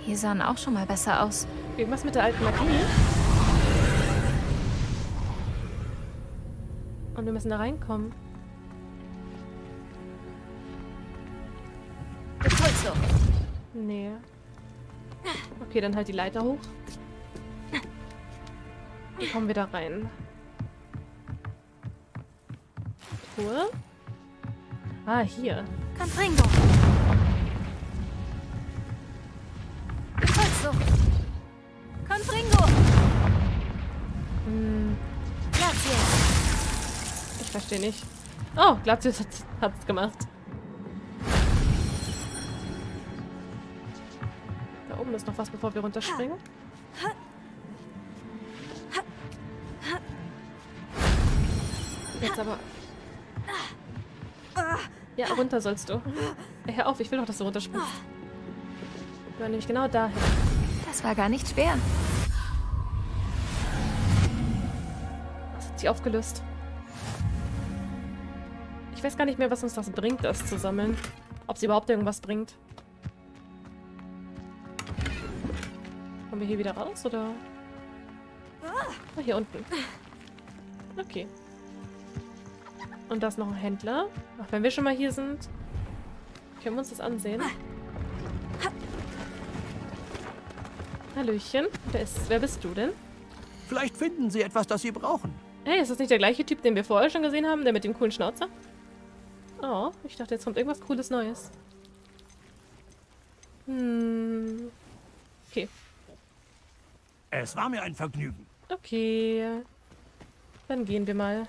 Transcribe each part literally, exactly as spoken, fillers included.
Die sahen auch schon mal besser aus. Irgendwas mit der alten Magie. Und wir müssen da reinkommen. Das Holz so. Nee. Okay, dann halt die Leiter hoch. Wie kommen wir da rein? Truhe? Ah, hier. Confringo. Das Holz so. Confringo. Hm, Gracias. ich verstehe nicht. Oh, Glatius hat es gemacht. Da oben ist noch was, bevor wir runterspringen. Jetzt aber. Ja, runter sollst du. Ey, hör auf, ich will doch, dass du runterspringst. Du war nämlich genau dahin. Das war gar nicht schwer. Das hat sich aufgelöst. Ich weiß gar nicht mehr, was uns das bringt, das zu sammeln. Ob sie überhaupt irgendwas bringt. Kommen wir hier wieder raus, oder? Ah, hier unten. Okay. Und da ist noch ein Händler. Ach, wenn wir schon mal hier sind, können wir uns das ansehen. Hallöchen. Wer, ist, wer bist du denn? Vielleicht finden Sie etwas, das Sie brauchen. Hey, ist das nicht der gleiche Typ, den wir vorher schon gesehen haben? Der mit dem coolen Schnauzer? Oh, ich dachte, jetzt kommt irgendwas Cooles Neues. Hm. Okay. Es war mir ein Vergnügen. Okay. Dann gehen wir mal.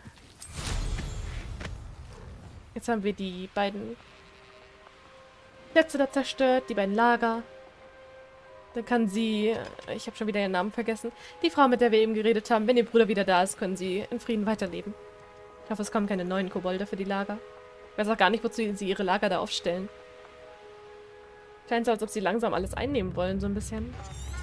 Jetzt haben wir die beiden Plätze da zerstört, die beiden Lager. Dann kann sie, ich habe schon wieder ihren Namen vergessen, die Frau, mit der wir eben geredet haben, wenn ihr Bruder wieder da ist, können sie in Frieden weiterleben. Ich hoffe, es kommen keine neuen Kobolde für die Lager. Ich weiß auch gar nicht, wozu sie ihre Lager da aufstellen. Scheint so, als ob sie langsam alles einnehmen wollen, so ein bisschen.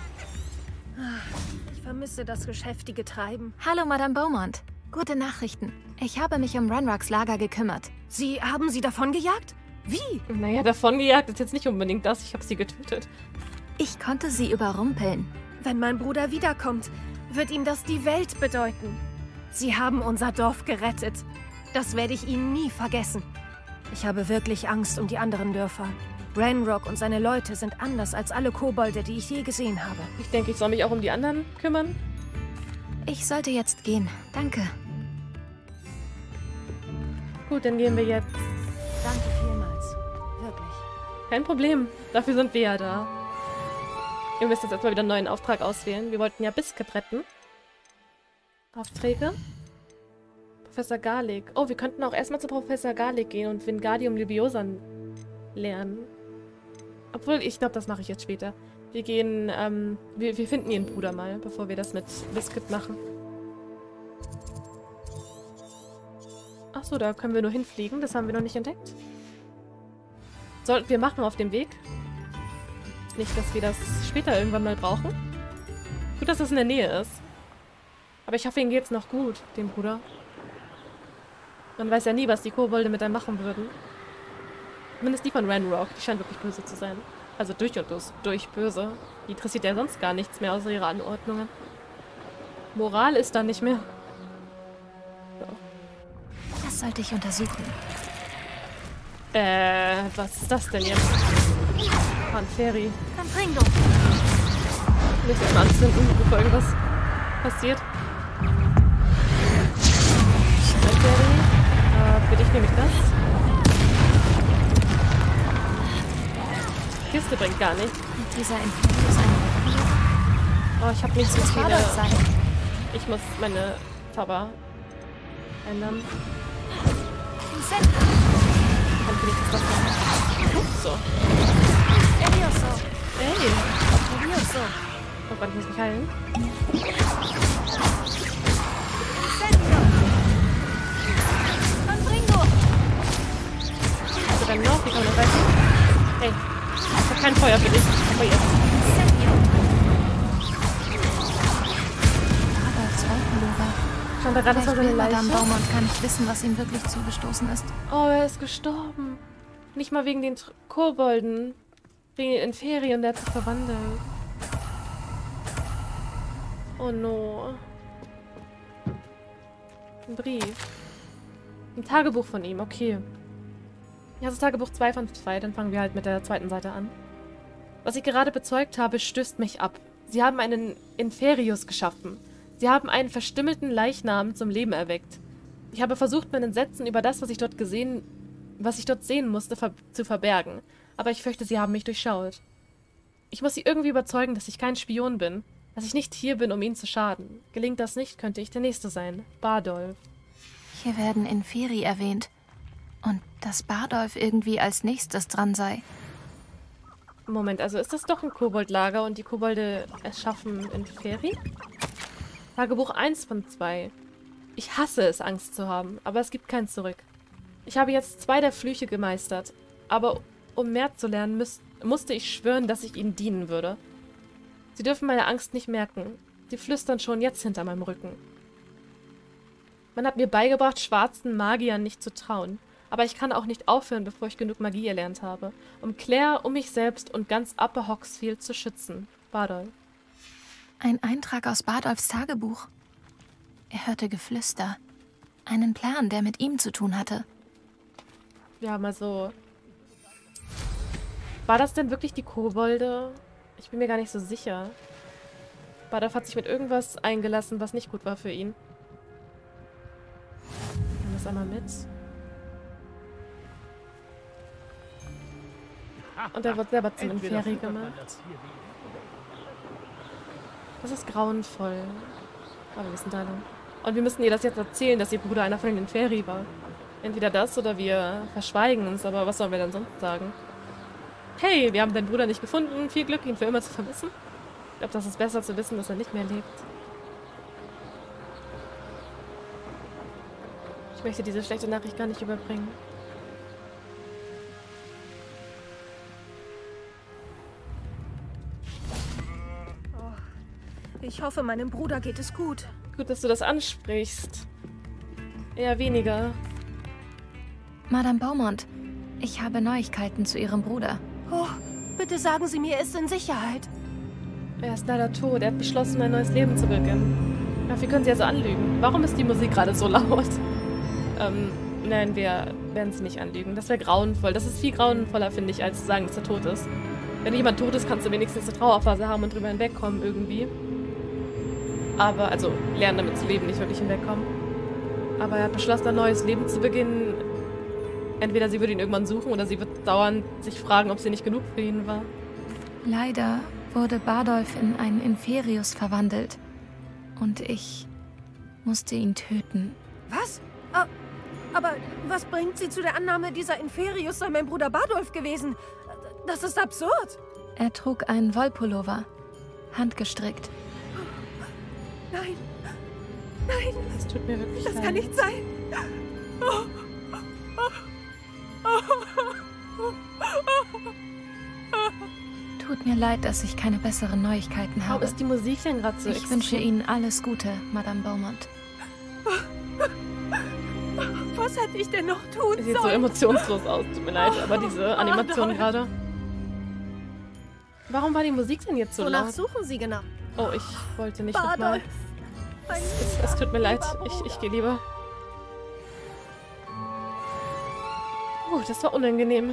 Ich vermisse das geschäftige Treiben. Hallo, Madame Beaumont. Gute Nachrichten. Ich habe mich um Ranrocks Lager gekümmert. Sie haben sie davongejagt? Wie? Naja, davongejagt ist jetzt nicht unbedingt das. Ich habe sie getötet. Ich konnte sie überrumpeln. Wenn mein Bruder wiederkommt, wird ihm das die Welt bedeuten. Sie haben unser Dorf gerettet. Das werde ich Ihnen nie vergessen. Ich habe wirklich Angst um die anderen Dörfer. Ranrock und seine Leute sind anders als alle Kobolde, die ich je gesehen habe. Ich denke, ich soll mich auch um die anderen kümmern. Ich sollte jetzt gehen. Danke. Gut, dann gehen wir jetzt. Danke vielmals. Wirklich. Kein Problem. Dafür sind wir ja da. Ihr müsst jetzt erstmal wieder einen neuen Auftrag auswählen. Wir wollten ja Biscuit retten. Aufträge. Professor Garlic. Oh, wir könnten auch erstmal zu Professor Garlic gehen und Wingardium Leviosa lernen. Obwohl, ich glaube, das mache ich jetzt später. Wir gehen, ähm, wir, wir finden ihren Bruder mal, bevor wir das mit Biscuit machen. Achso, da können wir nur hinfliegen. Das haben wir noch nicht entdeckt. Sollten wir machen auf dem Weg. Nicht, dass wir das später irgendwann mal brauchen. Gut, dass das in der Nähe ist. Aber ich hoffe, ihm geht's noch gut, dem Bruder. Man weiß ja nie, was die Kobolde mit einem machen würden. Zumindest die von Ranrock. Die scheint wirklich böse zu sein. Also durch und durch böse. Die interessiert ja sonst gar nichts mehr außer ihre Anordnungen. Moral ist da nicht mehr. So. Das sollte ich untersuchen. Äh, was ist das denn jetzt? Panferi. Confringo. Ich muss erstmal anzünden, bevor irgendwas passiert. Panferi. Äh, für dich nehme ich das. Kiste bringt gar nicht. Mit dieser Entfernung ist eine Oh, ich habe nicht so Was war viele... das sein? Ich muss meine Zauber ändern. Incendio. Kann ich das machen? So. Levioso. Ey. Levioso. Oh Gott, ich muss mich heilen. Incendio. Confringo. Also dann noch, wie kann man das reißen? Hey, ich hab kein Feuer für dich. Aber jetzt. Incendio. Aber Zollpullover. Schon da gerade, das war Vielleicht seine will Madame Leiche. Beaumont gar nicht wissen, was ihm wirklich zugestoßen ist. Oh, er ist gestorben. Nicht mal wegen den Tr Kobolden. Wegen den Ferien, der hat sich verwandelt. Oh no. Ein Brief. Ein Tagebuch von ihm, okay. Ja, das ist Tagebuch zwei von zwei, dann fangen wir halt mit der zweiten Seite an. Was ich gerade bezeugt habe, stößt mich ab. Sie haben einen Inferius geschaffen. Sie haben einen verstümmelten Leichnam zum Leben erweckt. Ich habe versucht, meinen Sätzen über das, was ich dort gesehen, was ich dort sehen musste, ver zu verbergen. Aber ich fürchte, sie haben mich durchschaut. Ich muss sie irgendwie überzeugen, dass ich kein Spion bin. Dass ich nicht hier bin, um ihnen zu schaden. Gelingt das nicht, könnte ich der Nächste sein. Bardolph. Hier werden Inferi erwähnt. Und dass Bardolph irgendwie als nächstes dran sei. Moment, also ist das doch ein Koboldlager und die Kobolde erschaffen Inferi? Tagebuch eins von zwei. Ich hasse es, Angst zu haben, aber es gibt kein Zurück. Ich habe jetzt zwei der Flüche gemeistert, aber um mehr zu lernen, müß, musste ich schwören, dass ich ihnen dienen würde. Sie dürfen meine Angst nicht merken. Sie flüstern schon jetzt hinter meinem Rücken. Man hat mir beigebracht, schwarzen Magiern nicht zu trauen. Aber ich kann auch nicht aufhören, bevor ich genug Magie erlernt habe. Um Claire, um mich selbst und ganz Upper Hogsfield zu schützen. Bardolph. Ein Eintrag aus Bardolphs Tagebuch. Er hörte Geflüster. Einen Plan, der mit ihm zu tun hatte. Ja, mal so. War das denn wirklich die Kobolde? Ich bin mir gar nicht so sicher. Bardolph hat sich mit irgendwas eingelassen, was nicht gut war für ihn. Nehmen wir das einmal mit. Und er wird selber zum Inferi gemacht. Das ist grauenvoll. Aber wir wissen da lang. Und wir müssen ihr das jetzt erzählen, dass ihr Bruder einer von den Inferi war. Entweder das oder wir verschweigen uns, aber was sollen wir denn sonst sagen? Hey, wir haben deinen Bruder nicht gefunden. Viel Glück, ihn für immer zu vermissen. Ich glaube, das ist besser zu wissen, dass er nicht mehr lebt. Ich möchte diese schlechte Nachricht gar nicht überbringen. Ich hoffe, meinem Bruder geht es gut. Gut, dass du das ansprichst. Eher weniger. Madame Beaumont, ich habe Neuigkeiten zu Ihrem Bruder. Oh, bitte sagen Sie mir, er ist in Sicherheit. Er ist leider tot. Er hat beschlossen, ein neues Leben zu beginnen. Ja, wie können Sie also anlügen? Warum ist die Musik gerade so laut? Ähm, nein, wir werden Sie nicht anlügen. Das wäre grauenvoll. Das ist viel grauenvoller, finde ich, als zu sagen, dass er tot ist. Wenn jemand tot ist, kannst du wenigstens eine Trauerphase haben und drüber hinwegkommen irgendwie. Aber, also, lernen damit zu leben, nicht wirklich hinwegkommen. Aber er hat beschlossen, ein neues Leben zu beginnen. Entweder sie würde ihn irgendwann suchen oder sie wird dauernd sich fragen, ob sie nicht genug für ihn war. Leider wurde Bardolph in einen Inferius verwandelt. Und ich musste ihn töten. Was? Ah, aber was bringt Sie zu der Annahme, dieser Inferius sei mein Bruder Bardolph gewesen? Das ist absurd. Er trug einen Wollpullover, handgestrickt. Nein, nein, Das tut mir wirklich das leid. kann nicht sein. Tut mir leid, dass ich keine besseren Neuigkeiten Warum habe. ist die Musik denn gerade so Ich extrem? wünsche Ihnen alles Gute, Madame Beaumont. Was hätte ich denn noch tun Sieht so sollen? emotionslos aus, tut mir leid, aber diese Animation gerade. Warum war die Musik denn jetzt so Wonach laut? suchen Sie genau? Oh, ich wollte nicht nochmal. Bardolph. Mein Es, es tut mir leid, ich, ich gehe lieber. Oh, das war unangenehm.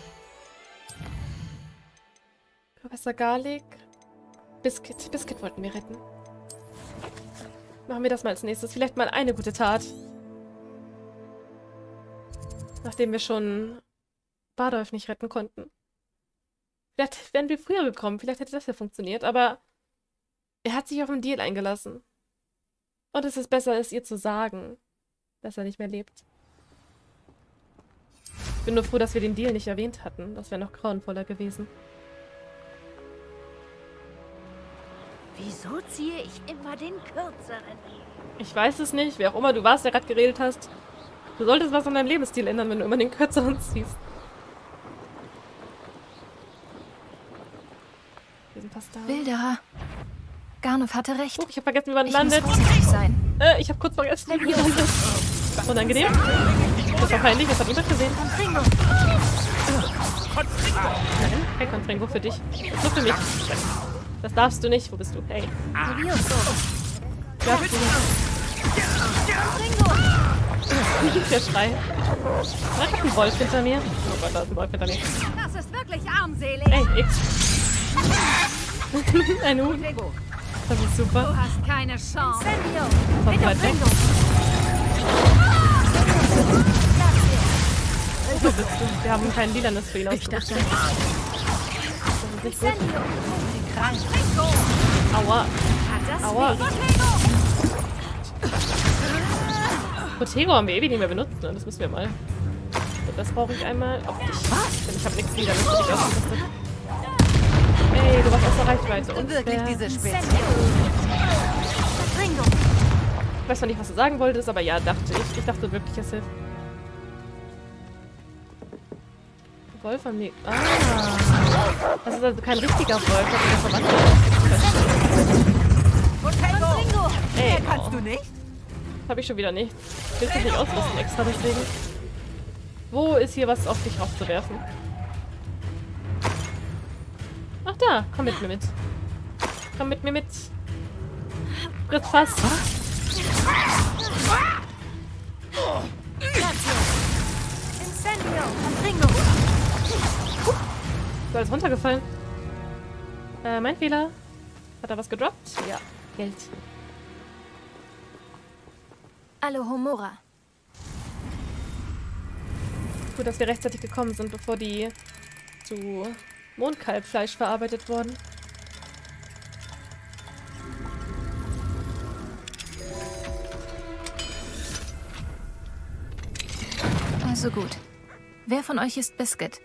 Professor Garlic. Biscuit. Biscuit wollten wir retten. Machen wir das mal als nächstes. Vielleicht mal eine gute Tat. Nachdem wir schon Bardolph nicht retten konnten. Vielleicht wären wir früher gekommen. Vielleicht hätte das ja funktioniert. Aber er hat sich auf einen Deal eingelassen. Und es ist besser, es ihr zu sagen, dass er nicht mehr lebt. Ich bin nur froh, dass wir den Deal nicht erwähnt hatten. Das wäre noch grauenvoller gewesen. Wieso ziehe ich immer den kürzeren? Ich weiß es nicht. Wer auch immer du warst, der gerade geredet hast. Du solltest was an deinem Lebensstil ändern, wenn du immer den kürzeren ziehst. Wir sind fast da. Wilderer. Garnov hatte recht. Oh, ich habe vergessen, wie man Ich muss landet. vorsichtig sein. Äh, ich habe kurz vergessen, wie man landet. Unangenehm. Das war peinlich, das hat niemand gesehen. Nein, kein Confringo für dich. Nur für mich. Das darfst du nicht. Wo bist du? Hey. Ja, der Schrei. Da ist ein Wolf hinter mir. Oh Gott, da ist ein Wolf hinter mir. Das ist wirklich armselig. Ey, X. Ein Huhn. Das ist super. Du hast keine Chance. Von weit weg. Wo bist du? Wir haben kein lilanes für ihn ausgerüstet. Das ist nicht gut. Aua. Aua. Protego haben wir ewig nicht mehr benutzt, ne? Das müssen wir mal. So, das brauche ich einmal. Ob ich. Denn ich habe nichts lilanes für dich ausgerüstet. Ey, du warst aus der Reichweite. Und Wirklich diese Spitze. Ich weiß noch nicht, was du sagen wolltest, aber ja, dachte ich. Ich dachte wirklich, es hilft. Wolf am Weg. Ah. Das ist also kein richtiger Wolf, das ist der Verwandte. Ey, Kannst du nicht? das habe ich schon wieder nicht. Ich will es nicht ausrüsten extra deswegen. Wo ist hier was auf dich raufzuwerfen? Ach da, komm mit mir mit. Komm mit mir mit. Fritz fast. So, alles runtergefallen. Äh, mein Fehler. Hat er was gedroppt? Ja, Geld. Alohomora. Gut, dass wir rechtzeitig gekommen sind, bevor die zu Mondkalbfleisch verarbeitet wurden. Also gut. Wer von euch ist Biscuit?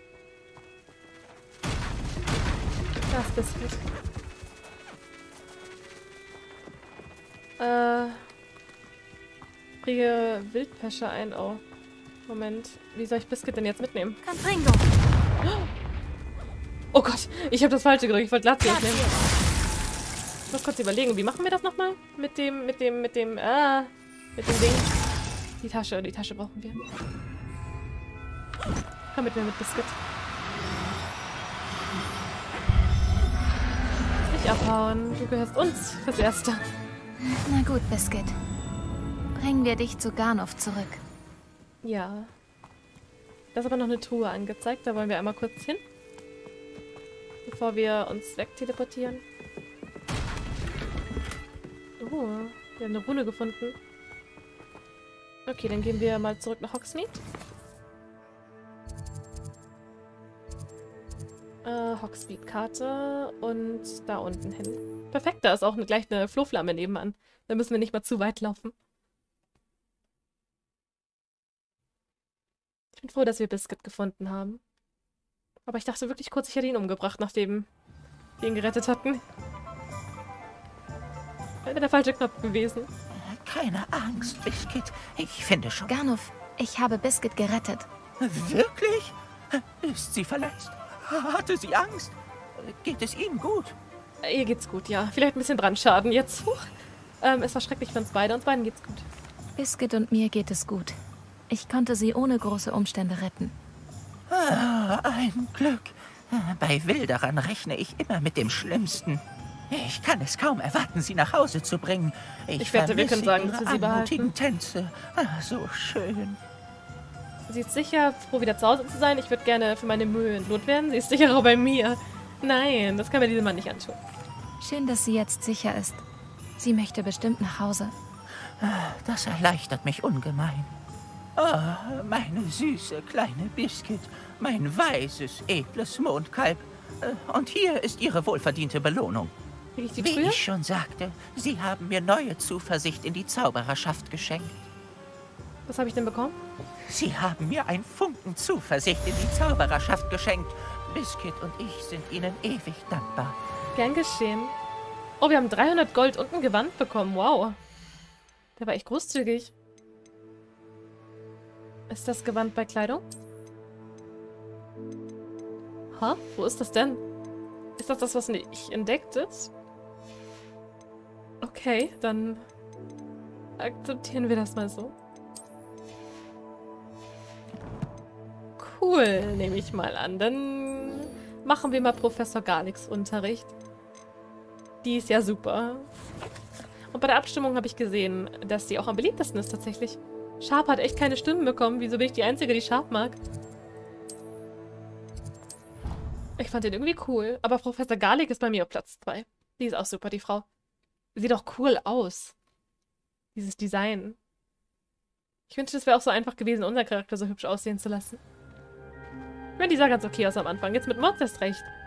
Das Biscuit. Äh. Kriege Wildpesche ein. Oh. Moment. Wie soll ich Biscuit denn jetzt mitnehmen? Oh Gott, ich habe das falsche gedrückt. Ich wollte Latios nehmen. Ich muss kurz überlegen, wie machen wir das nochmal? Mit dem, mit dem, mit dem, ah, mit dem Ding. Die Tasche, die Tasche brauchen wir. Komm mit mir mit Biscuit. Nicht abhauen, du gehörst uns fürs Erste. Na gut, Biscuit. Bringen wir dich zu Garnov zurück. Ja. Da ist aber noch eine Truhe angezeigt, da wollen wir einmal kurz hin. Bevor wir uns wegteleportieren. Oh, wir haben eine Rune gefunden. Okay, dann gehen wir mal zurück nach Hogsmeade. Äh, Hogsmeade-Karte und da unten hin. Perfekt, da ist auch eine, gleich eine Flohflamme nebenan. Da müssen wir nicht mal zu weit laufen. Ich bin froh, dass wir Biscuit gefunden haben. Aber ich dachte wirklich kurz, ich hätte ihn umgebracht, nachdem wir ihn gerettet hatten. Wäre der falsche Knopf gewesen. Keine Angst, Biscuit. Ich finde schon... Garnov, ich habe Biscuit gerettet. Wirklich? Ist sie verletzt? Hatte sie Angst? Geht es Ihnen gut? Ihr geht's gut, ja. Vielleicht ein bisschen Brandschaden jetzt. Huch. Ähm, es war schrecklich für uns beide. Uns beiden geht's gut. Biscuit und mir geht es gut. Ich konnte sie ohne große Umstände retten. Ah, ein Glück. Bei Wilderern rechne ich immer mit dem Schlimmsten. Ich kann es kaum erwarten, sie nach Hause zu bringen. Ich, Ich wette, wir können sagen, dass wir sie anmutigen behalten. Tänze. Ah, so schön. Sie ist sicher, froh wieder zu Hause zu sein. Ich würde gerne für meine Mühe entlohnt werden. Sie ist sicher auch bei mir. Nein, das kann mir dieser Mann nicht antun. Schön, dass sie jetzt sicher ist. Sie möchte bestimmt nach Hause. Das erleichtert mich ungemein. Oh, meine süße kleine Biscuit, mein weißes, edles Mondkalb. Und hier ist Ihre wohlverdiente Belohnung. Krieg ich die Wie Brühe? ich schon sagte, Sie haben mir neue Zuversicht in die Zaubererschaft geschenkt. Was habe ich denn bekommen? Sie haben mir einen Funken Zuversicht in die Zaubererschaft geschenkt. Biscuit und ich sind Ihnen ewig dankbar. Gern geschehen. Oh, wir haben dreihundert Gold und ein Gewand bekommen. Wow. Der war echt großzügig. Ist das Gewand bei Kleidung? Ha? Wo ist das denn? Ist das das, was nicht entdeckt ist? Okay, dann akzeptieren wir das mal so. cool, nehme ich mal an. Dann machen wir mal Professor Garlix Unterricht. Die ist ja super. Und bei der Abstimmung habe ich gesehen, dass sie auch am beliebtesten ist tatsächlich. Sharp hat echt keine Stimmen bekommen. Wieso bin ich die Einzige, die Sharp mag? Ich fand den irgendwie cool. Aber Professor Garlic ist bei mir auf Platz zwei. Die ist auch super, die Frau. Sieht auch cool aus. Dieses Design. Ich wünschte, es wäre auch so einfach gewesen, unseren Charakter so hübsch aussehen zu lassen. Ich meine, die sah ganz okay aus am Anfang. Jetzt mit Mods erst recht.